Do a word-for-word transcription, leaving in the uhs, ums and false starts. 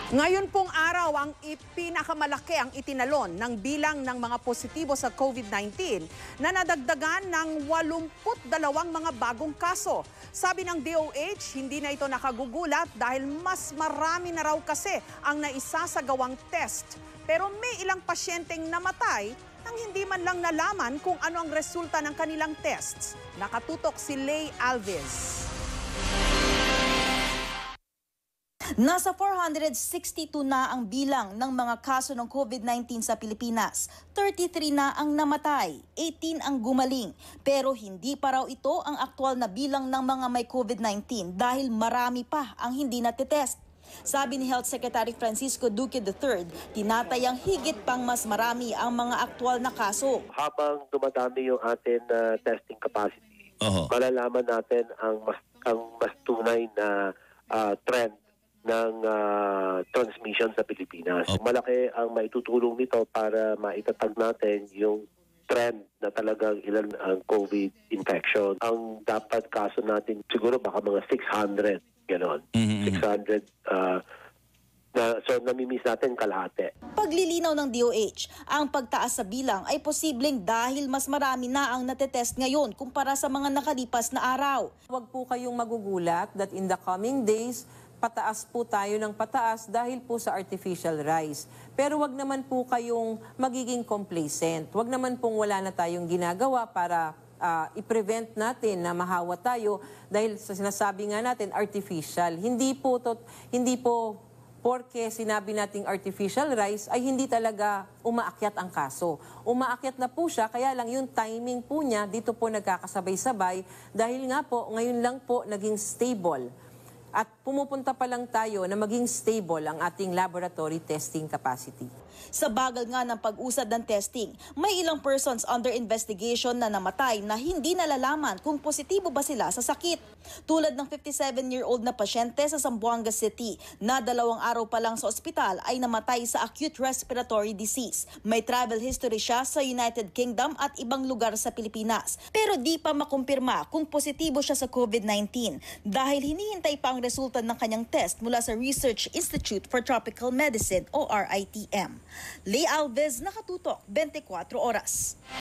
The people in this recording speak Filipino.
Ngayon pong araw ang pinakamalaki ang itinalon ng bilang ng mga positibo sa COVID nineteen na nadagdagan ng walumpu't dalawang mga bagong kaso. Sabi ng D O H, hindi na ito nakagugulat dahil mas marami na raw kasi ang naisasagawang test. Pero may ilang pasyenteng namatay nang hindi man lang nalaman kung ano ang resulta ng kanilang tests. Nakatutok si Lay Alves. Nasa four hundred sixty-two na ang bilang ng mga kaso ng COVID nineteen sa Pilipinas. thirty-three na ang namatay, eighteen ang gumaling. Pero hindi pa raw ito ang aktwal na bilang ng mga may COVID nineteen dahil marami pa ang hindi natitest. Sabi ni Health Secretary Francisco Duque the third, tinatayang higit pang mas marami ang mga aktwal na kaso. Habang dumadami yung atin uh, testing capacity, uh-huh. malalaman natin ang mas, ang mas tunay na uh, trend ng uh, transmission sa Pilipinas. Okay. Malaki ang maitutulong nito para maitatag natin yung trend na talagang ilan ang COVID infection. Ang dapat kaso natin siguro baka mga six hundred, gano'n. Mm-hmm. six hundred, uh, na, so namimiss natin kalahati. Paglilinaw ng D O H, ang pagtaas sa bilang ay posibleng dahil mas marami na ang natetest ngayon kumpara sa mga nakalipas na araw. Huwag po kayong magugulat that in the coming days, pataas po tayo ng pataas dahil po sa artificial rise. Pero wag naman po kayong magiging complacent. Wag naman pong wala na tayong ginagawa para uh, i-prevent natin na mahawa tayo dahil sa sinasabi nga natin artificial. Hindi po to, hindi po porke sinabi nating artificial rise ay hindi talaga umaakyat ang kaso. Umaakyat na po siya, kaya lang yung timing po niya dito po nagkakasabay-sabay dahil nga po ngayon lang po naging stable. At pumupunta pa lang tayo na maging stable ang ating laboratory testing capacity. Sa bagal nga ng pag-usad ng testing, may ilang persons under investigation na namatay na hindi nalalaman kung positibo ba sila sa sakit. Tulad ng fifty-seven-year-old na pasyente sa Zamboanga City na dalawang araw pa lang sa ospital ay namatay sa acute respiratory disease. May travel history siya sa United Kingdom at ibang lugar sa Pilipinas. Pero di pa makumpirma kung positibo siya sa COVID nineteen dahil hinihintay pa ang resulta ng kanyang test mula sa Research Institute for Tropical Medicine o R I T M. Lay Alves, nakatutok, twenty-four oras.